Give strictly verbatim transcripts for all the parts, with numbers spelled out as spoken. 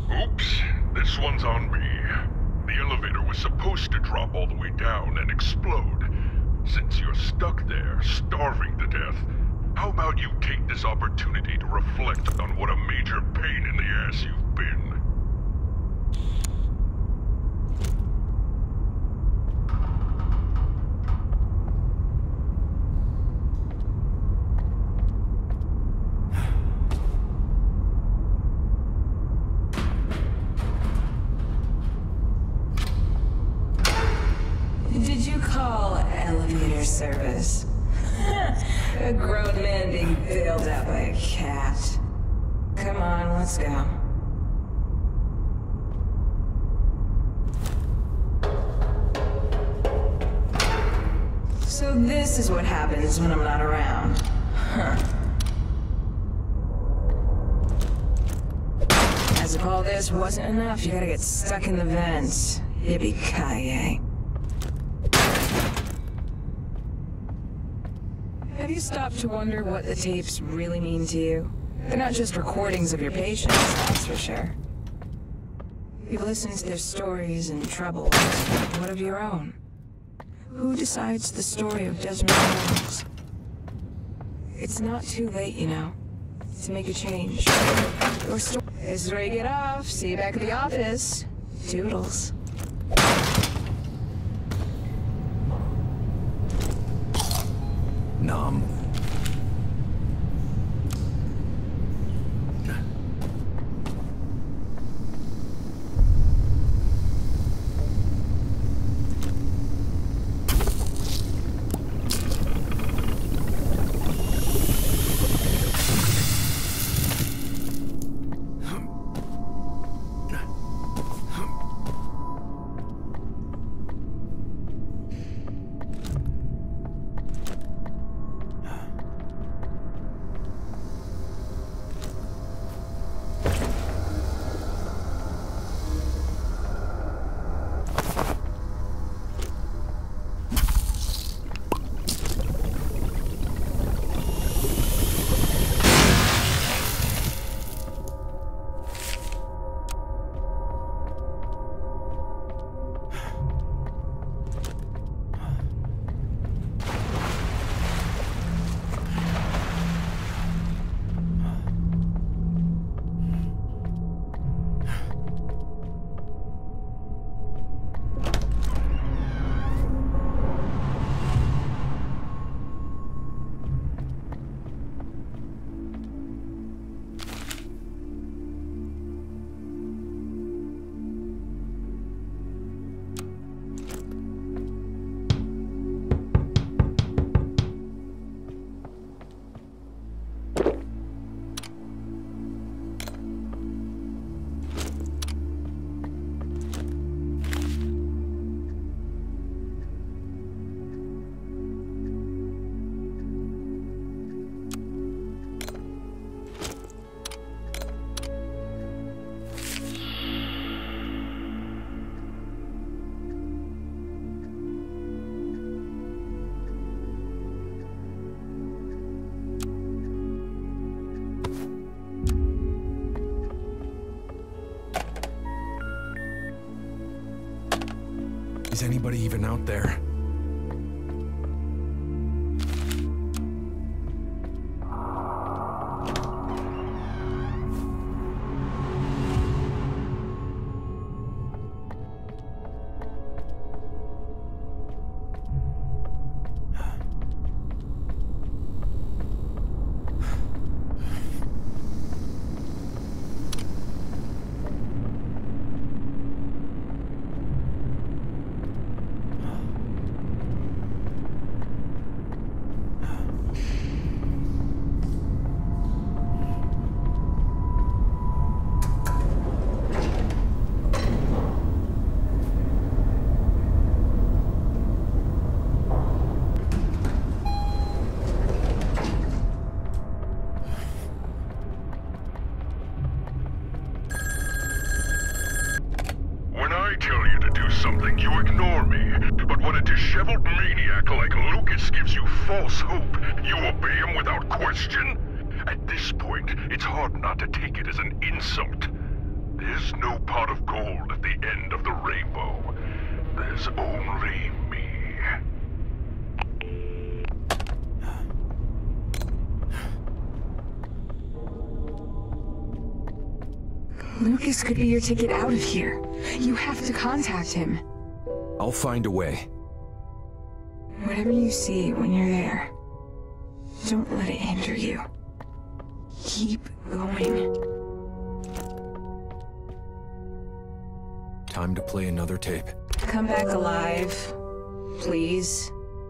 Oops, this one's on me. The elevator was supposed to drop all the way down and explode. Since you're stuck there, starving to death, how about you take this opportunity to reflect on what a major pain in the ass you've been? Did you call elevator service? A grown man being bailed out by a cat. Come on, let's go. So this is what happens when I'm not around. Huh. As if all this wasn't enough, you gotta get stuck in the vents. Yippee-ki-yay. Have you stopped to wonder what the tapes really mean to you? They're not just recordings of your patients, that's for sure. You've listened to their stories and troubles. What of your own? Who decides the story of Desmond Jones? It's not too late, you know, to make a change. Your story is ready to get off. See you back at the office. Toodles. Numb. Is anybody even out there? Something, you ignore me. But when a disheveled maniac like Lucas gives you false hope, you obey him without question? At this point, it's hard not to take it as an insult. There's no pot of gold at the end of the rainbow. There's only me. Lucas could be your ticket out of here. You have to contact him. I'll find a way. Whatever you see when you're there, don't let it hinder you. Keep going. Time to play another tape. Come back alive, please.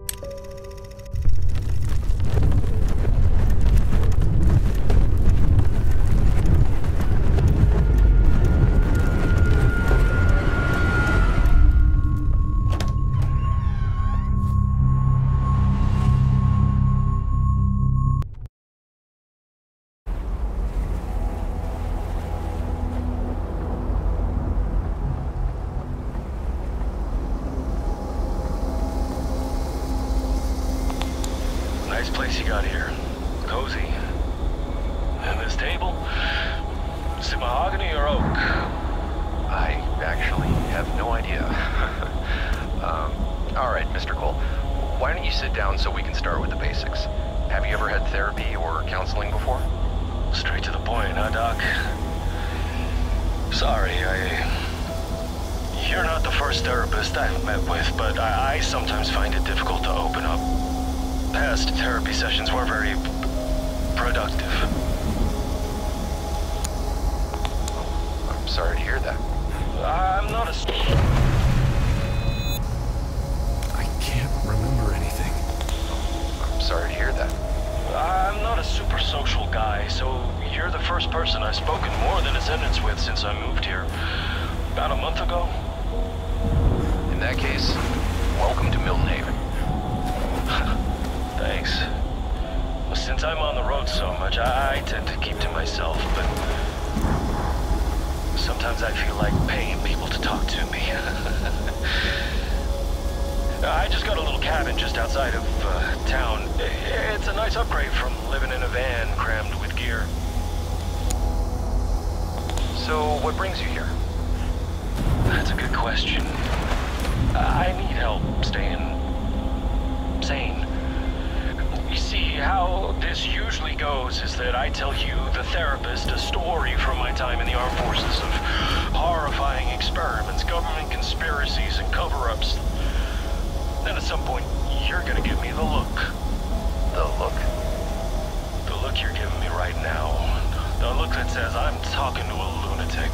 Nice place you got here. Cozy. And this table? Is it mahogany or oak? I actually have no idea. um, alright, Mister Cole. Why don't you sit down so we can start with the basics? Have you ever had therapy or counseling before? Straight to the point, huh, Doc? Sorry, I... You're not the first therapist I've met with, but I, I sometimes find it difficult to open up. Past therapy sessions were very productive. I'm sorry to hear that. I'm not a... I can't remember anything. I'm sorry to hear that. I'm not a super social guy, so you're the first person I've spoken more than a sentence with since I moved here. About a month ago. In that case, welcome to Milton Haven. Thanks. Well, since I'm on the road so much, I, I tend to keep to myself, but sometimes I feel like paying people to talk to me. I just got a little cabin just outside of uh, town. It's a nice upgrade from living in a van crammed with gear. So, what brings you here? That's a good question. I need help staying sane. You see, how this usually goes is that I tell you, the therapist, a story from my time in the armed forces of horrifying experiments, government conspiracies, and cover-ups. Then at some point, you're gonna give me the look. The look? The look you're giving me right now. The look that says I'm talking to a lunatic.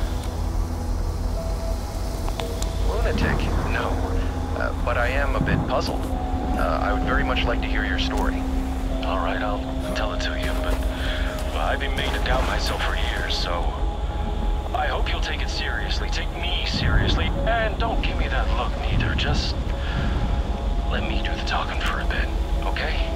Lunatic? No. Uh, but I am a bit puzzled. Uh, I would very much like to hear your story. All right, I'll tell it to you, but well, I've been made to doubt myself for years, so I hope you'll take it seriously. Take me seriously, and don't give me that look neither. Just let me do the talking for a bit, okay?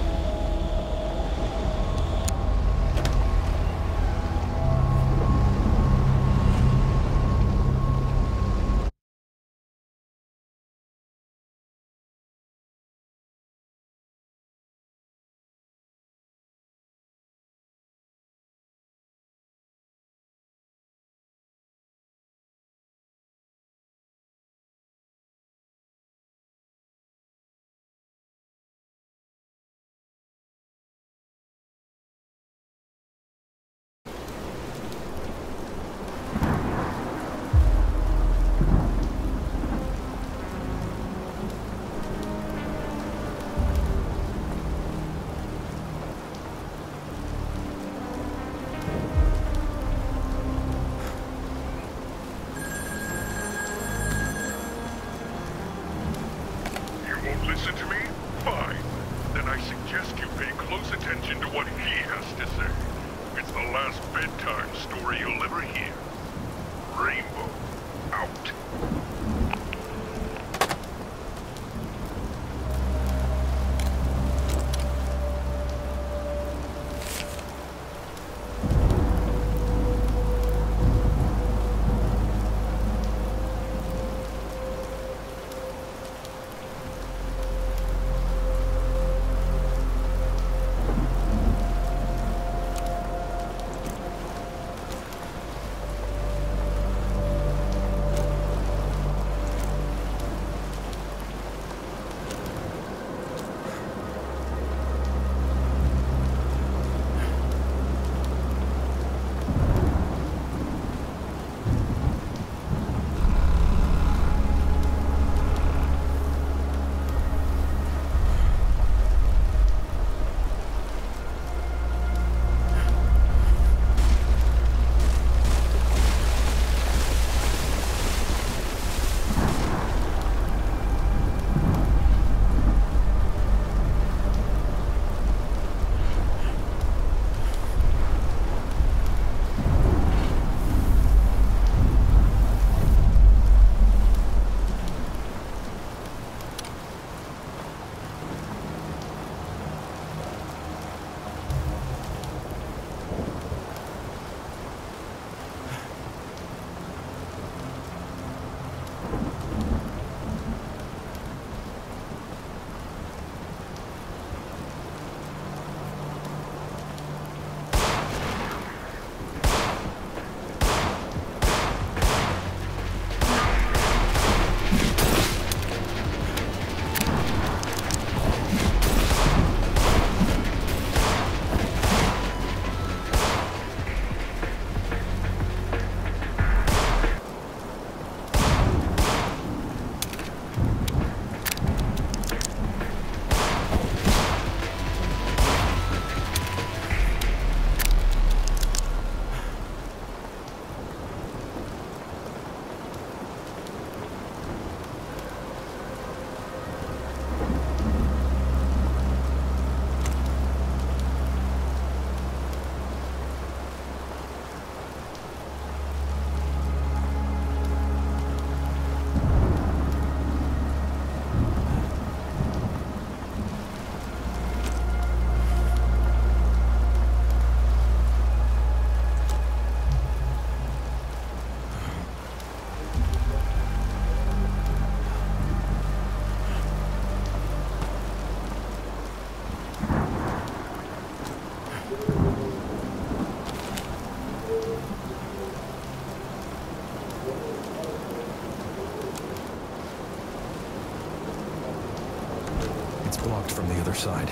locked from the other side.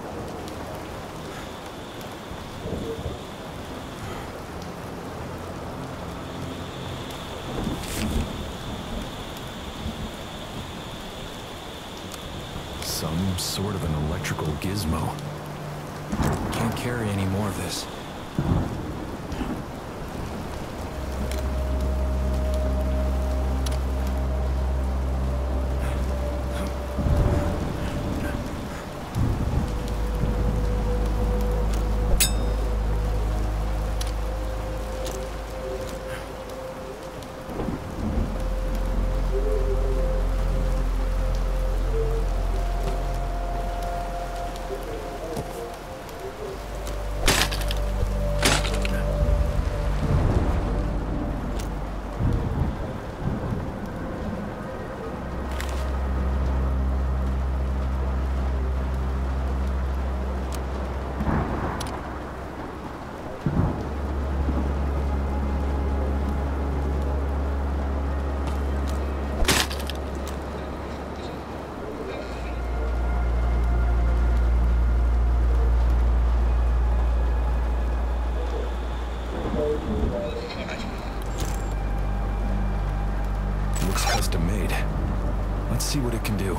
Some sort of an electrical gizmo. Can't carry any more of this. Looks custom made. Let's see what it can do.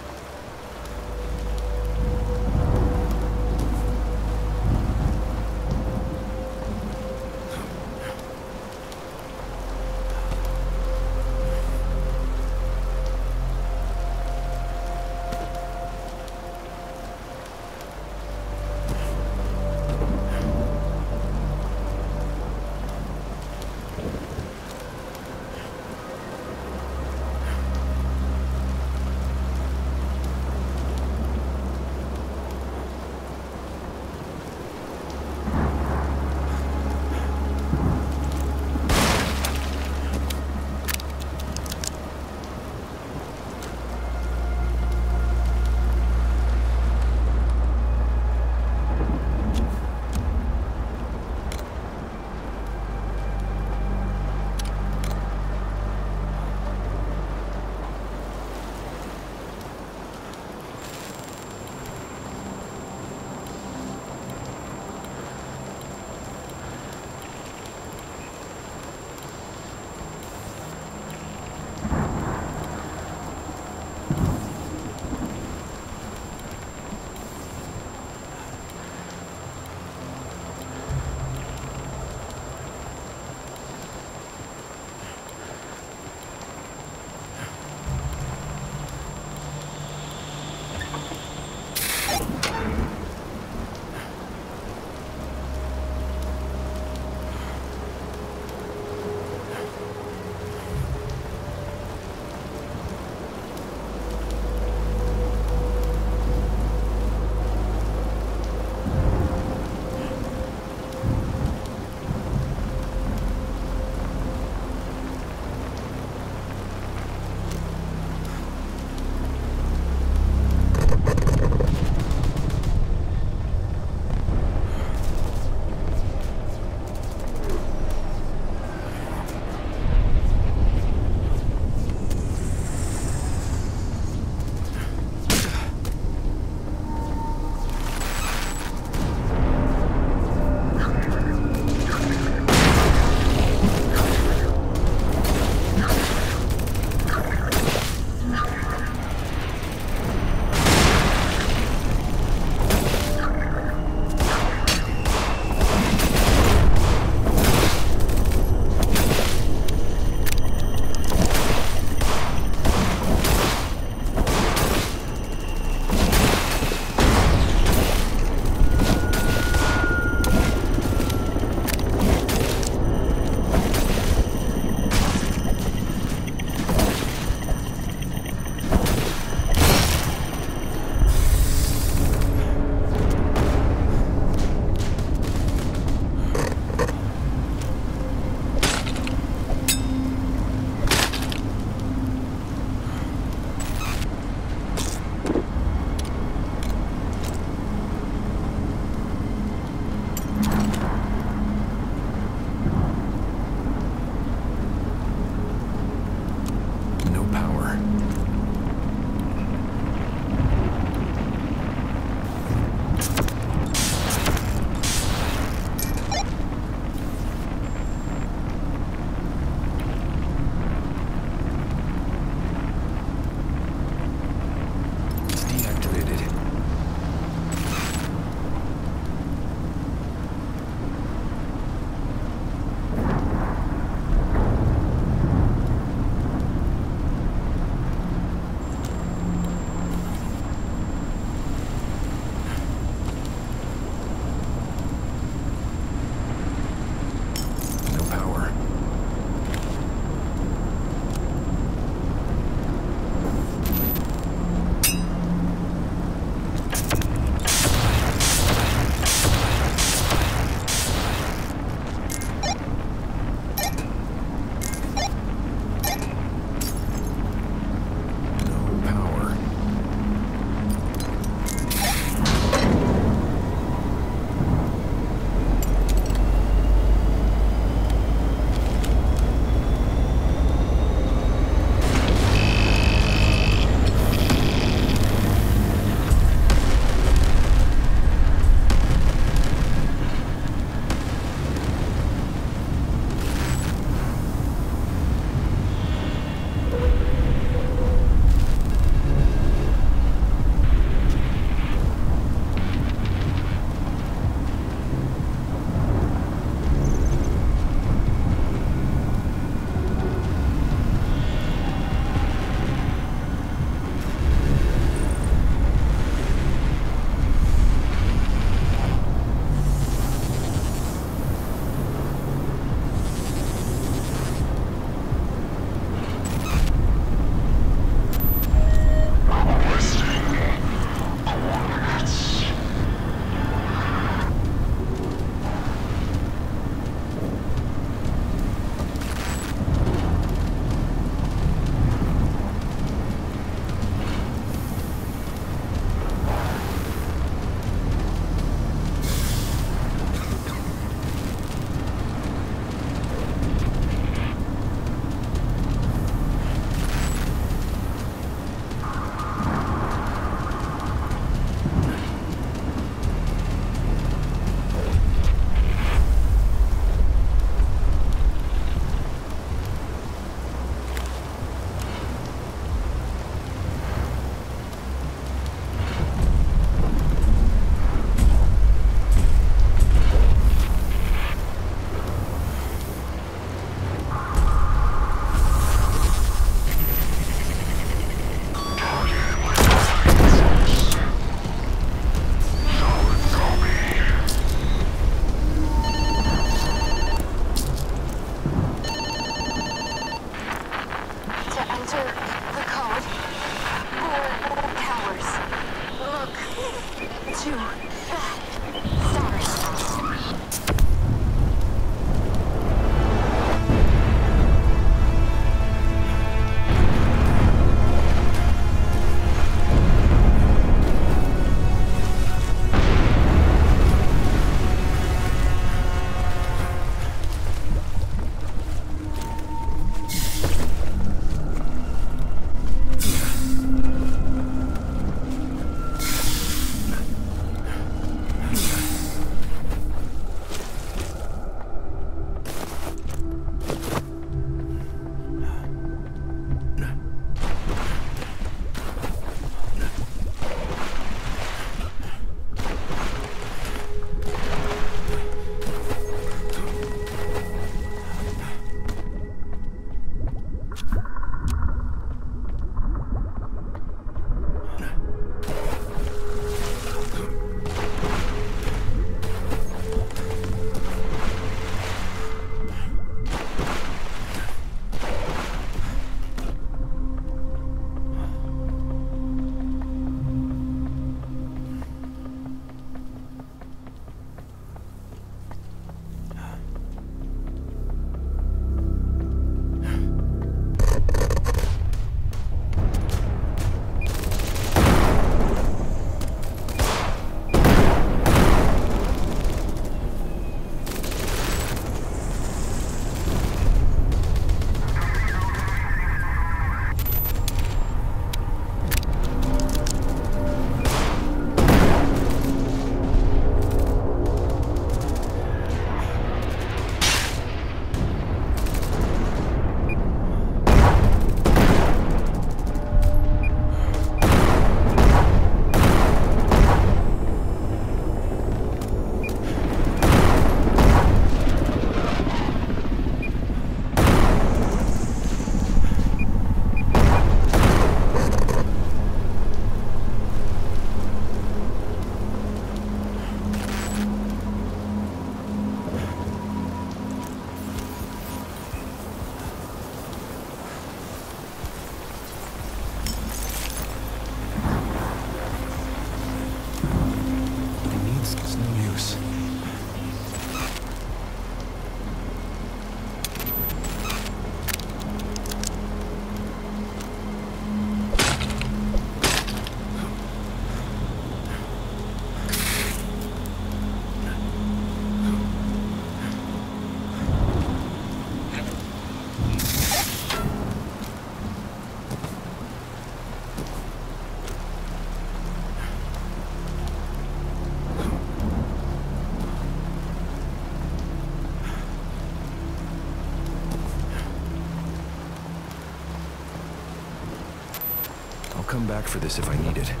come back for this if I need it.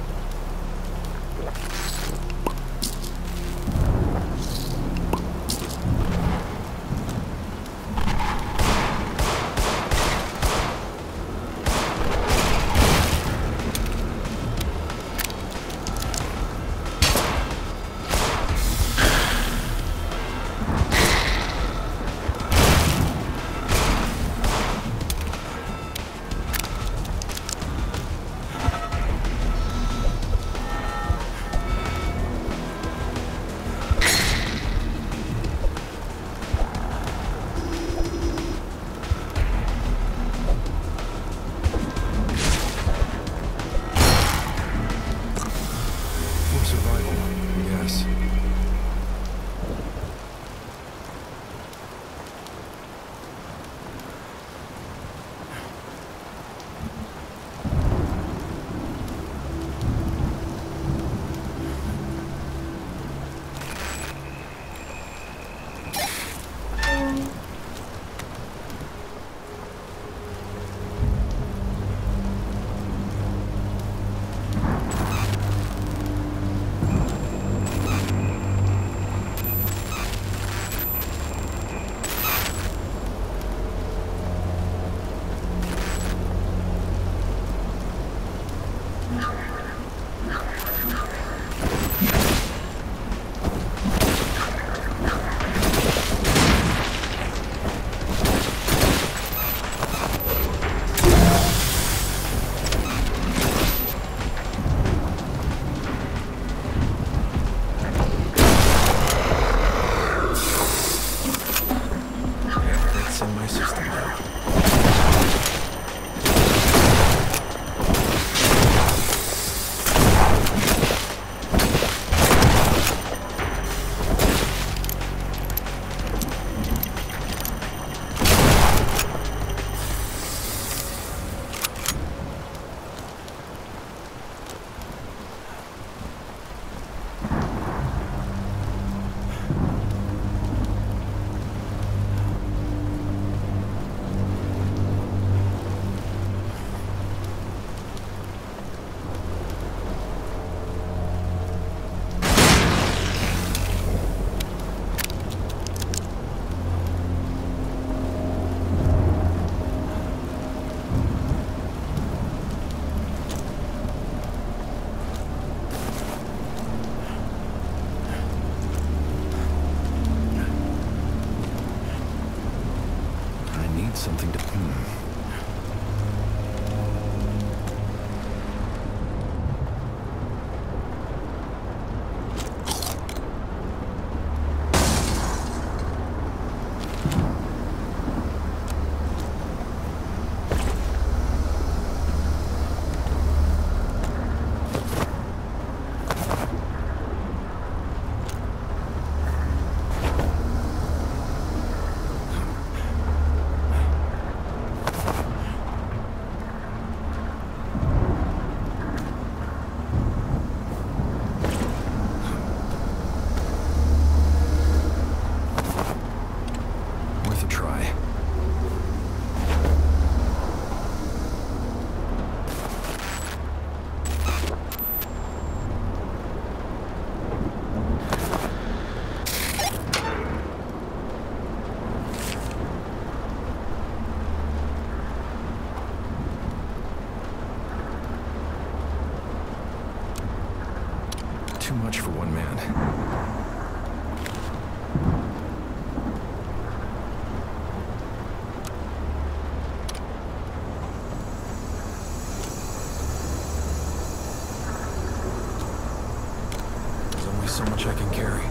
Something to... Hmm. Too much for one man. There's only so much I can carry.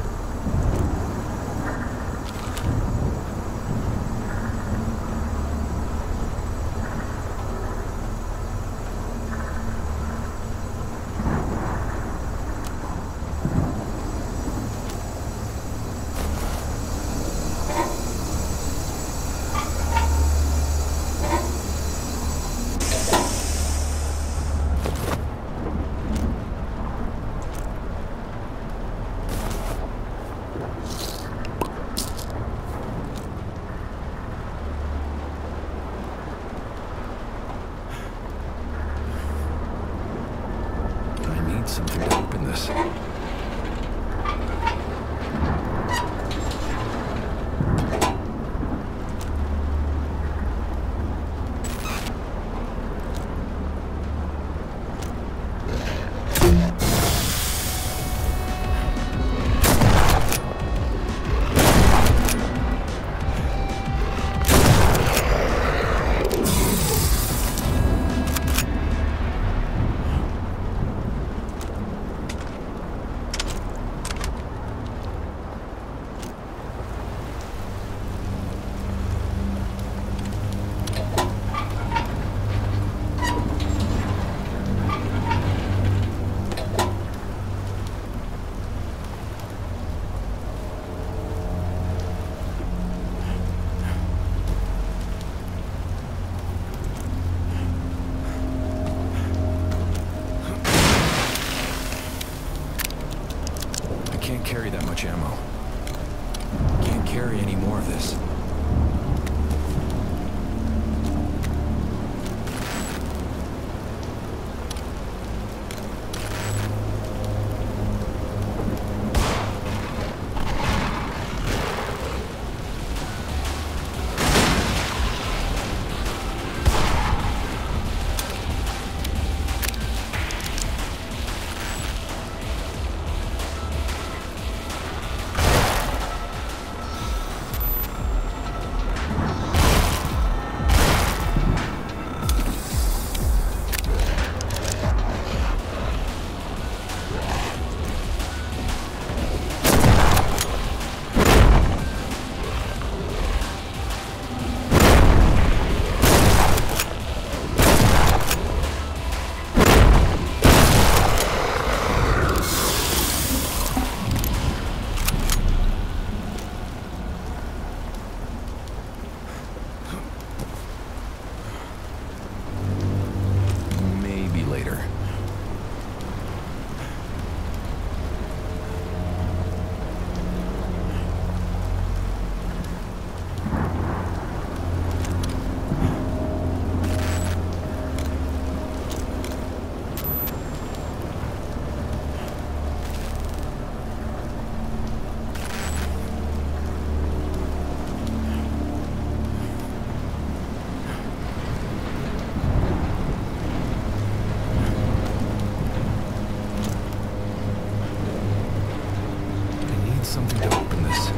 Can't carry that much ammo. Can't carry any more of this. Something to open this.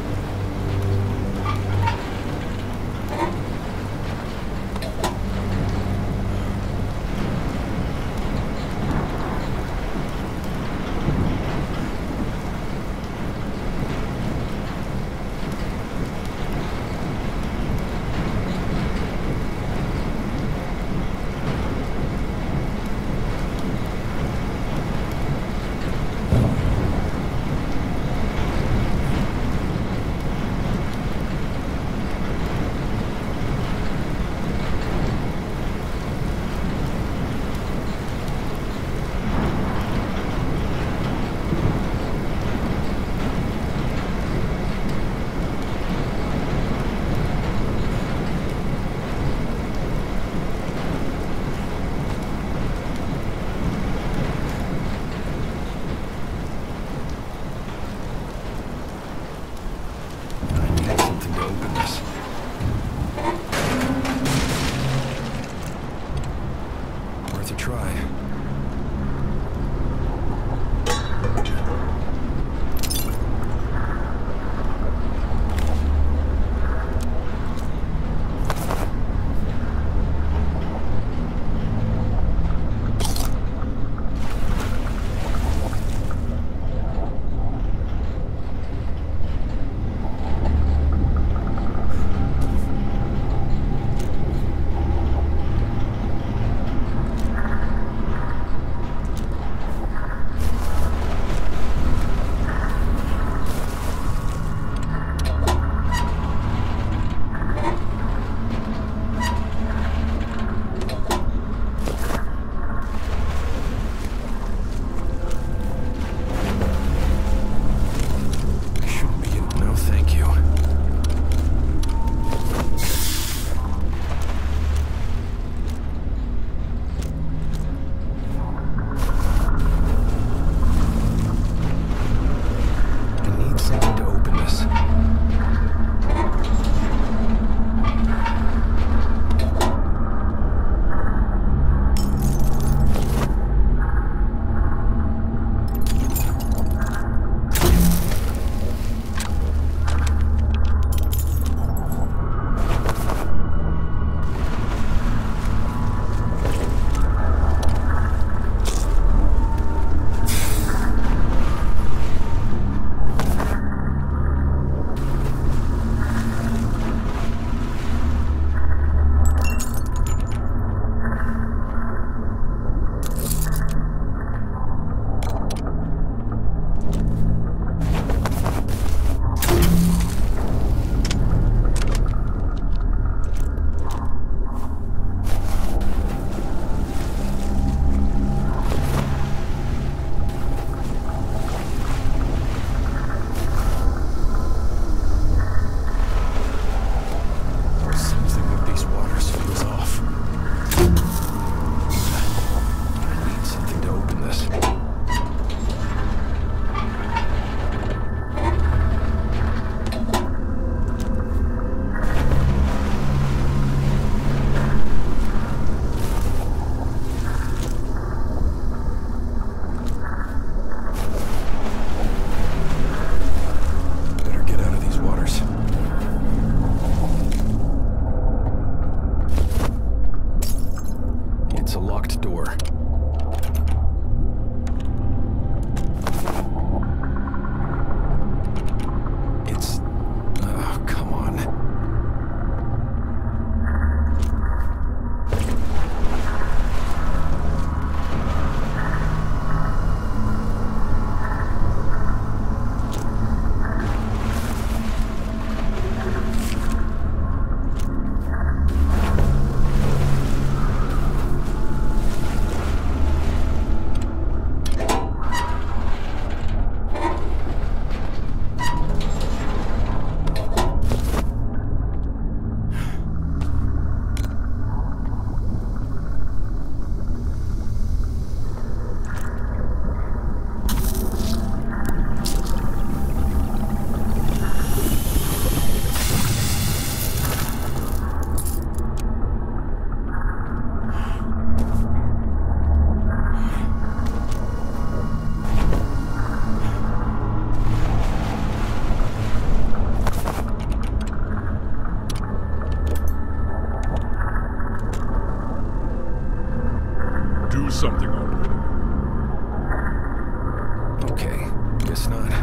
guess not.